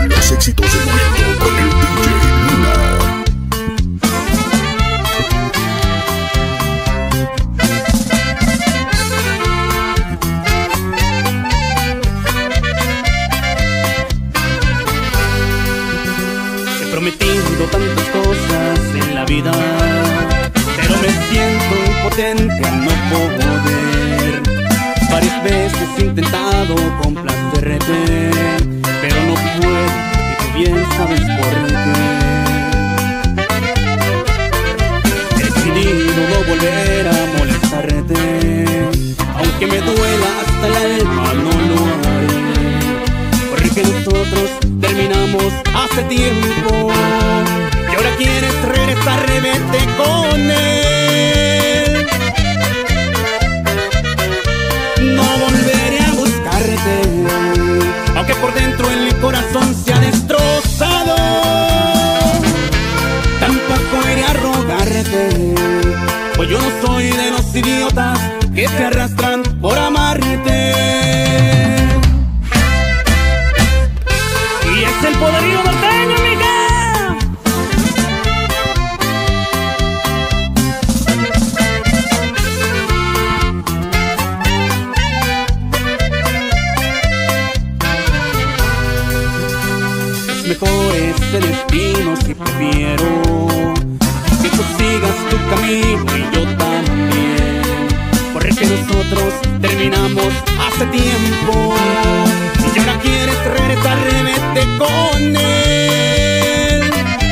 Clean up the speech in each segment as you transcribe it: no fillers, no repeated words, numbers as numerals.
Los éxitos del momento con el DJ Luna. He prometido tantas cosas en la vida, pero me siento impotente al no poder. Varias veces he intentado complacerte, pero no puedo, y tú bien sabes por qué. He decidido no volver a molestarte, aunque me duela hasta el alma, no lo haré, porque nosotros terminamos hace tiempo y ahora quieres regresar, vete con él. No volveré a buscarte, aunque por dentro el corazón se ha destrozado. Tampoco iré a rogarte, pues yo no soy de los idiotas que se arrastran por amarte. Y es el poderío norteño, amiga. Mejor es el destino si prefiero que tú sigas tu camino y yo también, porque nosotros terminamos hace tiempo y ahora quieres regresar, vete con él.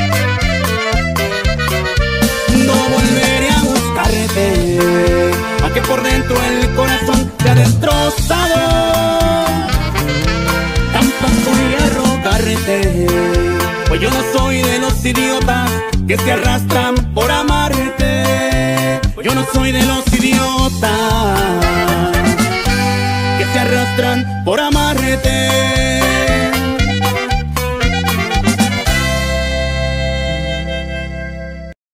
No volveré a buscarte, aunque por dentro el corazón te ha destrozado. Tampoco iré a rogarte, pues yo no soy de los idiotas que se arrastran por amarte. Pues yo no soy de los idiotas